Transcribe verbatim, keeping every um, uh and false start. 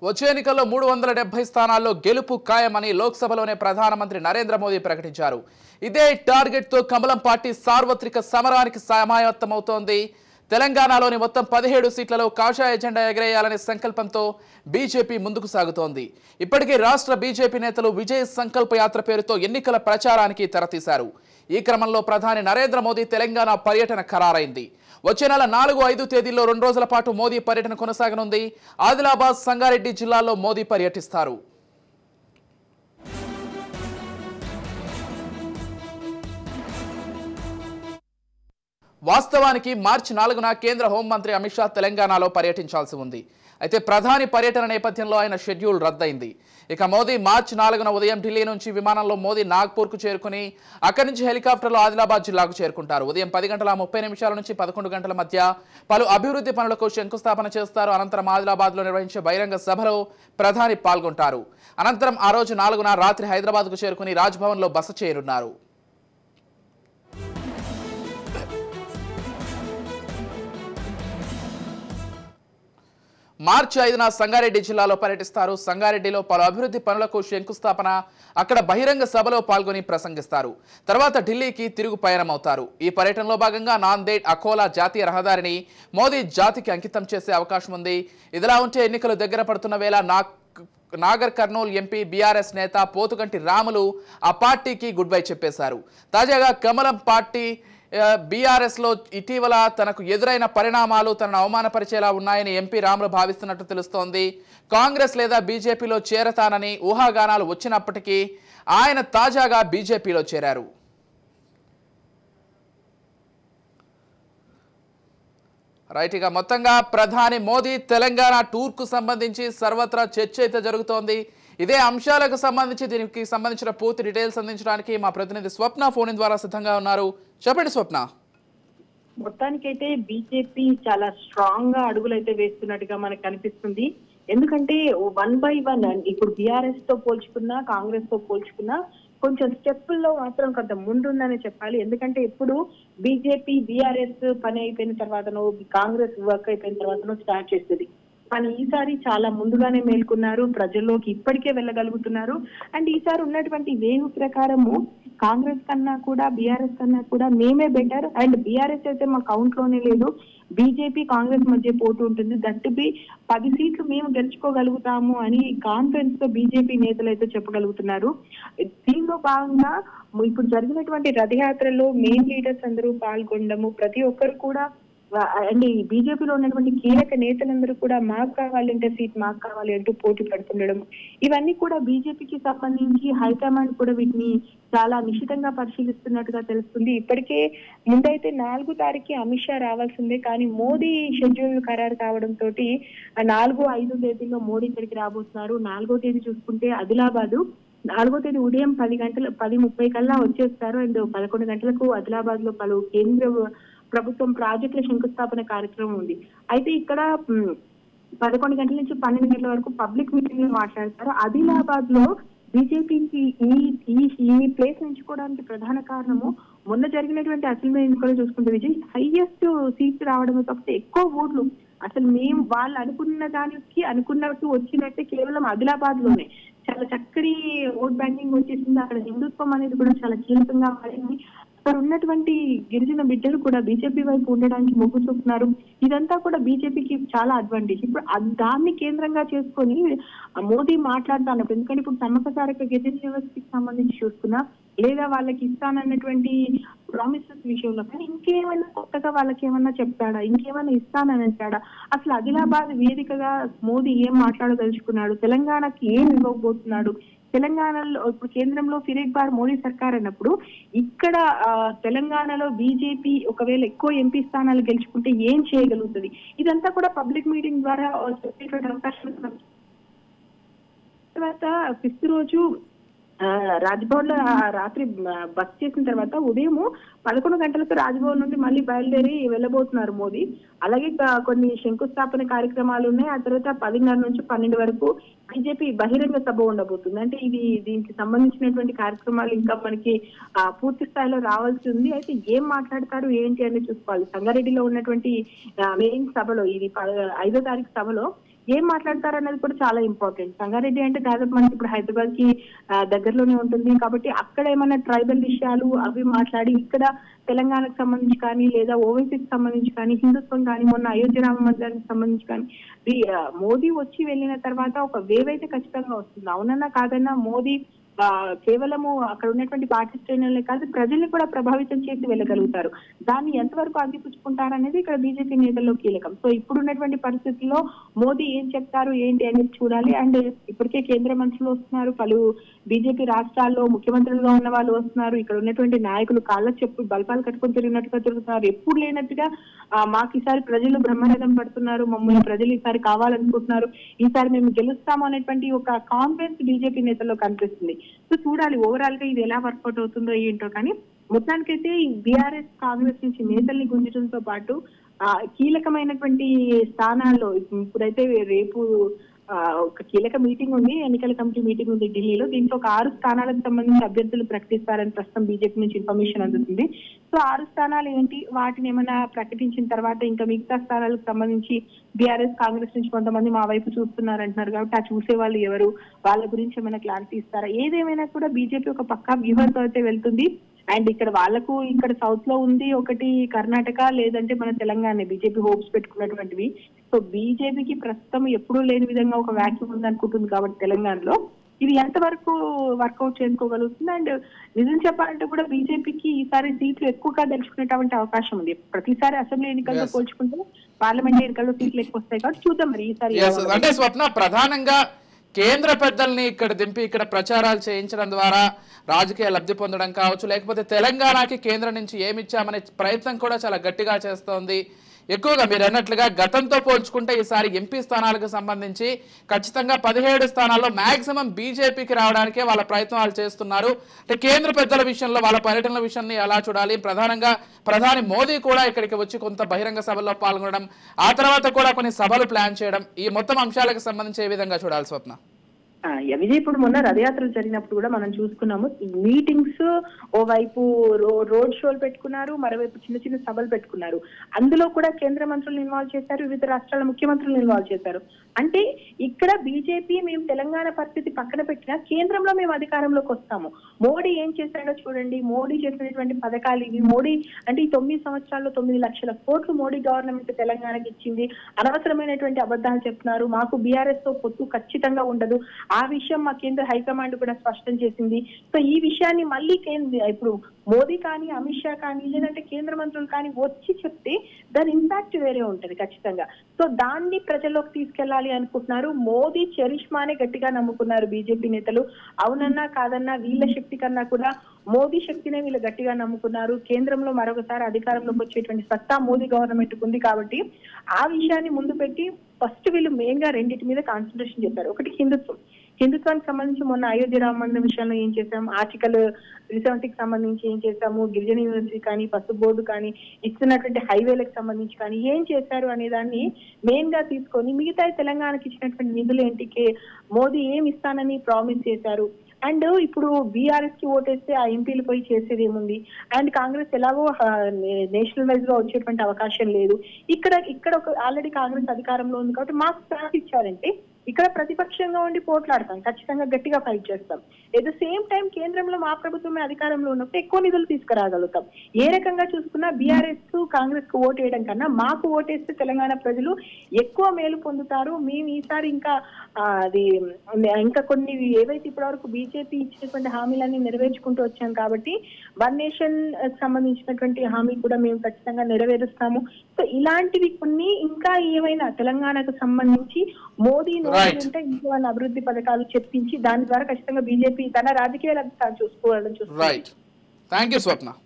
వచ్చే ఎన్నికల్లో మూడు వందల డెబ్బై స్థానాల్లో గెలుపు ఖాయమని లోక్సభలోనే ప్రధానమంత్రి నరేంద్ర మోదీ ప్రకటించారు. ఇదే టార్గెట్తో కమలం పార్టీ సార్వత్రిక సమరానికి సమాయత్తమవుతోంది. తెలంగాణలోని మొత్తం పదిహేడు సీట్లలో కాషాయ జెండా ఎగరేయాలనే సంకల్పంతో బీజేపీ ముందుకు సాగుతోంది. ఇప్పటికే రాష్ట్ర బీజేపీ నేతలు విజయ్ సంకల్ప యాత్ర పేరుతో ఎన్నికల ప్రచారానికి తెరతీశారు. ఈ క్రమంలో ప్రధాని నరేంద్ర మోదీ తెలంగాణ పర్యటన ఖరారైంది. వచ్చే నెల నాలుగు ఐదు తేదీల్లో రెండు రోజుల పాటు మోదీ పర్యటన కొనసాగనుంది. ఆదిలాబాద్, సంగారెడ్డి జిల్లాల్లో మోదీ పర్యటిస్తారు. వాస్తవానికి మార్చి నాలుగున కేంద్ర హోంమంత్రి అమిత్ షా తెలంగాణలో పర్యటించాల్సి ఉంది. అయితే ప్రధాని పర్యటన నేపథ్యంలో ఆయన షెడ్యూల్ రద్దయింది. ఇక మోదీ మార్చి నాలుగున ఉదయం ఢిల్లీ నుంచి విమానంలో మోదీ నాగ్పూర్కు చేరుకుని అక్కడి నుంచి హెలికాప్టర్లో ఆదిలాబాద్ జిల్లాకు చేరుకుంటారు. ఉదయం పది గంటల ముప్పై నిమిషాల నుంచి పదకొండు గంటల మధ్య పలు అభివృద్ధి పనులకు శంకుస్థాపన చేస్తారు. అనంతరం ఆదిలాబాద్లో నిర్వహించే బహిరంగ సభలో ప్రధాని పాల్గొంటారు. అనంతరం ఆ రోజు నాలుగున రాత్రి హైదరాబాద్కు చేరుకుని రాజ్భవన్లో బస చేయనున్నారు. మార్చి ఐదున సంగారెడ్డి జిల్లాలో పర్యటిస్తారు. సంగారెడ్డిలో పలు అభివృద్ధి పనులకు శంకుస్థాపన, అక్కడ బహిరంగ సభలో పాల్గొని ప్రసంగిస్తారు. తర్వాత ఢిల్లీకి తిరుగు పయనమవుతారు. ఈ పర్యటనలో భాగంగా నాందేడ్ అకోలా జాతీయ రహదారిని మోదీ జాతికి అంకితం చేసే అవకాశం ఉంది. ఇదిలా ఉంటే ఎన్నికలు దగ్గర పడుతున్న వేళ నాగ్ నాగర్ కర్నూలు ఎంపీ బీఆర్ఎస్ నేత పోతుగంటి రాములు ఆ పార్టీకి గుడ్ బై చెప్పేశారు. తాజాగా కమలం పార్టీ బీఆర్ఎస్ లో ఇటీవల తనకు ఎదురైన పరిణామాలు తనను అవమానపరిచేలా ఉన్నాయని ఎంపీ రాములు భావిస్తున్నట్టు తెలుస్తోంది. కాంగ్రెస్ లేదా బీజేపీలో చేరతానని ఊహాగానాలు వచ్చినప్పటికీ ఆయన తాజాగా బీజేపీలో చేరారు. రైట్, ఇక మొత్తంగా ప్రధాని మోదీ తెలంగాణ టూర్కు సంబంధించి సర్వత్రా చర్చ అయితే జరుగుతోంది. ఇదే అంశాలకు సంబంధించి దీనికి సంబంధించిన పూర్తి డీటెయిల్స్ అందించడానికి మా ప్రతినిధి స్వప్న ఫోన్ ద్వారా సిద్ధంగా ఉన్నారు. చెప్పండి స్వప్న. మొత్తానికైతే బీజేపీ చాలా స్ట్రాంగ్ గా అడుగులైతే వేస్తున్నట్టుగా మనకు కనిపిస్తుంది. ఎందుకంటే వన్ బై వన్ ఇప్పుడు బీఆర్ఎస్ తో పోల్చుకున్నా కాంగ్రెస్ తో పోల్చుకున్నా కొంచెం స్టెప్పుల్లో మాత్రం కొంత ముందుందని చెప్పాలి. ఎందుకంటే ఇప్పుడు బీజేపీ బీఆర్ఎస్ పని అయిపోయిన తర్వాతనో కాంగ్రెస్ వర్క్ అయిపోయిన తర్వాతనో స్టార్ట్ చేస్తుంది. కానీ ఈసారి చాలా ముందుగానే మేల్కొన్నారు, ప్రజల్లోకి ఇప్పటికే వెళ్ళగలుగుతున్నారు. అండ్ ఈసారి ఉన్నటువంటి వేవ్ ప్రకారము కాంగ్రెస్ కన్నా కూడా బీఆర్ఎస్ కన్నా కూడా మేమే బెటర్. అండ్ బీఆర్ఎస్ అయితే మా కౌంట్ లోనే లేదు, బీజేపీ కాంగ్రెస్ మధ్య పోటీ ఉంటుంది, దట్టుబి పది సీట్లు మేము గెలుచుకోగలుగుతాము అని కాన్ఫిడెన్స్ తో బీజేపీ నేతలు అయితే చెప్పగలుగుతున్నారు. దీనిలో భాగంగా ఇప్పుడు జరిగినటువంటి రథయాత్రలో మెయిన్ లీడర్స్ అందరూ పాల్గొనడము, ప్రతి ఒక్కరు కూడా అండ్ ఈ బీజేపీలో ఉన్నటువంటి కీలక నేతలందరూ కూడా మాకు కావాలంటే సీట్ మాకు కావాలి అంటూ పోటీ పడుతుండడం, ఇవన్నీ కూడా బీజేపీకి సంబంధించి హైకమాండ్ కూడా వీటిని చాలా నిశితంగా పరిశీలిస్తున్నట్టుగా తెలుస్తుంది. ఇప్పటికే ముందైతే నాలుగు తారీఖు అమిత్ షా రావాల్సిందే, కానీ మోదీ షెడ్యూల్ ఖరారు కావడంతో నాలుగు ఐదు తేదీలో మోడీ ఇక్కడికి రాబోతున్నారు. నాలుగో తేదీ చూసుకుంటే ఆదిలాబాదు, నాలుగో తేదీ ఉదయం పది గంటల పది ముప్పై కల్లా వచ్చేస్తారు. అండ్ పదకొండు గంటలకు ఆదిలాబాద్ లో పలు కేంద్ర ప్రభుత్వం ప్రాజెక్టుల శంకుస్థాపన కార్యక్రమం ఉంది. అయితే ఇక్కడ పదకొండు గంటల నుంచి పన్నెండు గంటల వరకు పబ్లిక్ మీటింగ్ లో మాట్లాడతారు. ఆదిలాబాద్ లో బీజేపీకి ఈ ఈ ప్లేస్ ఎంచుకోవడానికి ప్రధాన కారణము మొన్న జరిగినటువంటి అసెంబ్లీ ఎన్నికలు చూసుకుంటే విజయ్ హైయెస్ట్ సీట్స్ రావడమే తప్పితే ఎక్కువ ఓట్లు అసలు మేము వాళ్ళు అనుకున్న దానికి అనుకున్నట్టు వచ్చినట్టే కేవలం ఆదిలాబాద్ లోనే చాలా చక్కటి ఓట్ బ్యాంకింగ్ వచ్చేసింది. అక్కడ హిందుత్వం అనేది కూడా చాలా కీలకంగా మారింది. అక్కడ ఉన్నటువంటి గిరిజన బిడ్డలు కూడా బీజేపీ వైపు ఉండడానికి మొగ్గు చూపుతున్నారు. ఇదంతా కూడా బీజేపీకి చాలా అడ్వాంటేజ్. ఇప్పుడు దాన్ని కేంద్రంగా చేసుకొని మోదీ మాట్లాడుతున్నప్పుడు, ఎందుకంటే ఇప్పుడు సమ్మక సారక గిరిజన యూనివర్సిటీకి సంబంధించి చూసుకున్నా లేదా వాళ్ళకి ఇస్తానన్నటువంటి ప్రామిసెస్ విషయంలో కానీ ఇంకేమైనా కొత్తగా వాళ్ళకి ఏమన్నా చెప్తాడా, ఇంకేమైనా ఇస్తానని అంటాడా, అసలు ఆదిలాబాద్ వేదికగా మోదీ ఏం మాట్లాడదలుచుకున్నాడు, తెలంగాణకి ఏం ఇవ్వబోతున్నాడు, తెలంగాణలో ఇప్పుడు కేంద్రంలో ఫిరేక్ బార్ మోడీ సర్కార్ అన్నప్పుడు ఇక్కడ తెలంగాణలో బీజేపీ ఒకవేళ ఎక్కువ ఎంపీ స్థానాలు గెలుచుకుంటే ఏం చేయగలుగుతుంది, ఇదంతా కూడా పబ్లిక్ మీటింగ్ ద్వారా చెప్పేటువంటి అవకాశం. తర్వాత ఫిఫ్త్ రోజు రాజ్భవన్ లో రాత్రి బస్ చేసిన తర్వాత ఉదయం పదకొండు గంటలకు రాజ్భవన్ నుండి మళ్ళీ బయలుదేరి వెళ్ళబోతున్నారు మోదీ. అలాగే కొన్ని శంకుస్థాపన కార్యక్రమాలు ఉన్నాయి. ఆ తర్వాత పదిన్నర నుంచి పన్నెండు వరకు బీజేపీ బహిరంగ సభ ఉండబోతుంది. అంటే ఇది దీనికి సంబంధించినటువంటి కార్యక్రమాలు ఇంకా మనకి ఆ పూర్తి స్థాయిలో రావాల్సి ఉంది. అయితే ఏం మాట్లాడతారు ఏంటి అని చూసుకోవాలి. సంగారెడ్డిలో ఉన్నటువంటి మెయిన్ సభలో ఇది ఐదో తారీఖు సభలో ఏం మాట్లాడతారు అనేది కూడా చాలా ఇంపార్టెంట్. సంగారెడ్డి అంటే దాదాపు మనకి ఇప్పుడు హైదరాబాద్ కి దగ్గరలోనే ఉంటుంది కాబట్టి అక్కడ ఏమైనా ట్రైబల్ విషయాలు అవి మాట్లాడి ఇక్కడ తెలంగాణకు సంబంధించి కానీ లేదా ఓవైసీకి సంబంధించి కానీ హిందుత్వం కానీ మొన్న అయోధ్య రామ మందిరానికి సంబంధించి కానీ మోదీ వచ్చి వెళ్ళిన తర్వాత ఒక వేవ్ అయితే ఖచ్చితంగా వస్తుంది. అవునన్నా కాదన్నా మోదీ ఆ కేవలము అక్కడ ఉన్నటువంటి పార్టీ శ్రేణులే కాదు ప్రజల్ని కూడా ప్రభావితం చేసి వెళ్ళగలుగుతారు. దాన్ని ఎంతవరకు అందిపుచ్చుకుంటారనేది ఇక్కడ బీజేపీ నేతల్లో కీలకం. సో ఇప్పుడు ఉన్నటువంటి పరిస్థితుల్లో మోదీ ఏం చెప్తారు ఏంటి అనేది చూడాలి. అండ్ ఇప్పటికే కేంద్ర మంత్రులు వస్తున్నారు, పలు బీజేపీ రాష్ట్రాల్లో ముఖ్యమంత్రులుగా ఉన్న వాళ్ళు వస్తున్నారు. ఇక్కడ ఉన్నటువంటి నాయకులు కాళ్ళ చెప్పు బల్పాలు కట్టుకొని తిరిగినట్టుగా తిరుగుతున్నారు. ఎప్పుడు లేనట్టుగా మాకు ఈసారి ప్రజలు బ్రహ్మరథం పడుతున్నారు, మమ్మల్ని ప్రజలు ఈసారి కావాలనుకుంటున్నారు, ఈసారి మేము గెలుస్తాము అనేటువంటి ఒక కాన్ఫిడెన్స్ బీజేపీ నేతల్లో కనిపిస్తుంది. సో చూడాలి ఓవరాల్ గా ఇది ఎలా వర్కౌట్ అవుతుందో ఏంటో. కానీ మొత్తానికైతే బీఆర్ఎస్ కాంగ్రెస్ నుంచి నేతల్ని గుంజడంతో పాటు ఆ కీలకమైనటువంటి స్థానాల్లో ఇప్పుడైతే రేపు ఆ ఒక కీలక మీటింగ్ ఉంది, ఎన్నికల కమిటీ మీటింగ్ ఉంది ఢిల్లీలో. దీంట్లో ఒక ఆరు స్థానాలకు సంబంధించి అభ్యర్థులు ప్రకటిస్తారని ప్రస్తుతం బీజేపీ నుంచి ఇన్ఫర్మేషన్ అందుతుంది. సో ఆరు స్థానాలు ఏంటి, వాటిని ఏమైనా ప్రకటించిన తర్వాత ఇంకా మిగతా స్థానాలకు సంబంధించి బీఆర్ఎస్ కాంగ్రెస్ నుంచి కొంతమంది మా వైపు చూస్తున్నారు అంటున్నారు కాబట్టి ఆ చూసే వాళ్ళు ఎవరు, వాళ్ళ గురించి ఏమైనా క్లారిటీ ఇస్తారా, ఏదేమైనా కూడా బీజేపీ ఒక పక్కా వ్యూహంతో అయితే వెళ్తుంది. అండ్ ఇక్కడ వాళ్ళకు ఇక్కడ సౌత్ లో ఉంది ఒకటి కర్ణాటక, లేదంటే మన తెలంగాణ బీజేపీ హోప్స్ పెట్టుకున్నటువంటివి. సో బీజేపీకి ప్రస్తుతం ఎప్పుడూ లేని విధంగా ఒక వ్యాక్యూమ్ ఉంది అనుకుంటుంది కాబట్టి తెలంగాణలో ఇది ఎంతవరకు వర్కౌట్ చేసుకోగలుగుతుంది. అండ్ నిజం చెప్పాలంటే కూడా బీజేపీకి ఈసారి సీట్లు ఎక్కువగా తెలుసుకునేటువంటి అవకాశం ఉంది. ప్రతిసారి అసెంబ్లీ ఎన్నికలతో పోల్చుకుంటే పార్లమెంట్ ఎన్నికల్లో సీట్లు ఎక్కువ వస్తాయి కాబట్టి చూద్దాం మరి ఈసారి. అంటే స్వప్న ప్రధానంగా కేంద్ర పెద్దల్ని ఇక్కడ దింపి ఇక్కడ ప్రచారాలు చేయించడం ద్వారా రాజకీయ లబ్ధి పొందడం కావచ్చు, లేకపోతే తెలంగాణకి కేంద్రం నుంచి ఏమి ఇచ్చామనే ప్రయత్నం కూడా చాలా గట్టిగా చేస్తోంది. ఎక్కువగా మీరు అన్నట్లుగా గతంతో పోల్చుకుంటే ఈసారి ఎంపీ స్థానాలకు సంబంధించి ఖచ్చితంగా పదిహేడు స్థానాల్లో మాక్సిమం బీజేపీకి రావడానికే వాళ్ళ ప్రయత్నాలు చేస్తున్నారు. అంటే కేంద్ర పెద్దల విషయంలో వాళ్ళ పర్యటనల విషయాన్ని ఎలా చూడాలి, ప్రధానంగా ప్రధాని మోదీ కూడా ఇక్కడికి వచ్చి కొంత బహిరంగ సభల్లో పాల్గొనడం, ఆ తర్వాత కూడా కొన్ని సభలు ప్లాన్ చేయడం, ఈ మొత్తం అంశాలకు సంబంధించి ఏ విధంగా చూడాలి స్వప్న? విజయ్ ఇప్పుడు మొన్న రథయాత్రలు జరిగినప్పుడు కూడా మనం చూసుకున్నాము, మీటింగ్స్ ఓవైపు రోడ్ షోలు పెట్టుకున్నారు, మరోవైపు చిన్న చిన్న సభలు పెట్టుకున్నారు. అందులో కూడా కేంద్ర మంత్రులను ఇన్వాల్వ్ చేశారు, వివిధ రాష్ట్రాల ముఖ్యమంత్రులను ఇన్వాల్వ్ చేశారు. అంటే ఇక్కడ బీజేపీ మేము తెలంగాణ పరిస్థితి పక్కన పెట్టినా కేంద్రంలో మేము అధికారంలోకి వస్తాము, మోడీ ఏం చేశాడో చూడండి, మోడీ చేసినటువంటి పథకాలు ఇవి, మోడీ అంటే ఈ తొమ్మిది సంవత్సరాల్లో తొమ్మిది లక్షల కోట్లు మోడీ గవర్నమెంట్ తెలంగాణకి ఇచ్చింది, అనవసరమైనటువంటి అబద్ధాలు చెప్తున్నారు, మాకు బీఆర్ఎస్ తో పొత్తు ఖచ్చితంగా ఉండదు, ఆ విషయం మా కేంద్ర హైకమాండ్ కూడా స్పష్టం చేసింది. సో ఈ విషయాన్ని మళ్ళీ కేంద్ర ఇప్పుడు మోదీ కానీ అమిత్ షా కానీ లేదంటే కేంద్ర మంత్రులు కానీ వచ్చి చెప్తే దాని ఇంపాక్ట్ వేరే ఉంటది ఖచ్చితంగా. సో దాన్ని ప్రజల్లోకి తీసుకెళ్లాలి అనుకుంటున్నారు. మోదీ చరిష్మానే గట్టిగా నమ్ముకున్నారు బీజేపీ నేతలు. అవునన్నా కాదన్నా వీళ్ళ శక్తి కన్నా కూడా మోదీ శక్తినే వీళ్ళు గట్టిగా నమ్ముకున్నారు. కేంద్రంలో మరొకసారి అధికారంలోకి వచ్చేటువంటి సత్తా మోదీ గవర్నమెంట్ ఉంది కాబట్టి ఆ విషయాన్ని ముందు పెట్టి ఫస్ట్ వీళ్ళు మెయిన్ గా రెండింటి మీద కాన్సన్ట్రేషన్ చేశారు. ఒకటి హిందుత్వం, హిందుత్వానికి సంబంధించి మొన్న అయోధ్య రామ మందిరం విషయంలో ఏం చేశాం, ఆర్టికల్ త్రీ సెవెంటీకి సంబంధించి ఏం చేశాము, గిరిజన యూనివర్సిటీ కానీ పసుపు బోర్డు కానీ ఇస్తున్నటువంటి హైవేలకు సంబంధించి కానీ ఏం చేశారు అనే దాన్ని మెయిన్ గా తీసుకొని మిగతా తెలంగాణకి ఇచ్చినటువంటి నిధులు ఏంటికి మోదీ ఏమి ఇస్తానని ప్రామిస్ చేశారు. అండ్ ఇప్పుడు బీఆర్ఎస్ కి ఓటేస్తే ఆ ఎంపీలు పోయి చేసేది ఏముంది, అండ్ కాంగ్రెస్ ఎలాగో నేషనల్ వైజ్ గా వచ్చేటువంటి అవకాశం లేదు. ఇక్కడ ఇక్కడ ఒక ఆల్రెడీ కాంగ్రెస్ అధికారంలో ఉంది కాబట్టి మాకు ఛాన్స్ ఇచ్చారంటే ఇక్కడ ప్రతిపక్షంగా ఉండి పోట్లాడతాం, ఖచ్చితంగా గట్టిగా ఫైట్ చేస్తాం. ఎట్ ద సేమ్ టైం కేంద్రంలో మా ప్రభుత్వమే అధికారంలో ఉన్నప్పుడు ఎక్కువ నిధులు తీసుకురాగలుగుతాం. ఏ రకంగా చూసుకున్నా బీఆర్ఎస్ కాంగ్రెస్ కు ఓటు వేయడం కన్నా మాకు ఓటేస్తే తెలంగాణ ప్రజలు ఎక్కువ మేలు పొందుతారు. మేము ఈసారి ఇంకా అది ఇంకా కొన్ని ఏవైతే ఇప్పటి వరకు బీజేపీ ఇచ్చినటువంటి హామీలన్నీ నెరవేర్చుకుంటూ వచ్చాం కాబట్టి వన్ నేషన్ సంబంధించినటువంటి హామీ కూడా మేము ఖచ్చితంగా నెరవేరుస్తాము. సో ఇలాంటివి కొన్ని ఇంకా ఏమైనా తెలంగాణకు సంబంధించి మోదీ ఉంటే ఇంకో అభివృద్ధి పథకాలు చెప్పించి దాని ద్వారా ఖచ్చితంగా బీజేపీ తన రాజకీయ లబ్ధి చూసుకోవాలని చూస్తుంది. Right, thank you Swapna.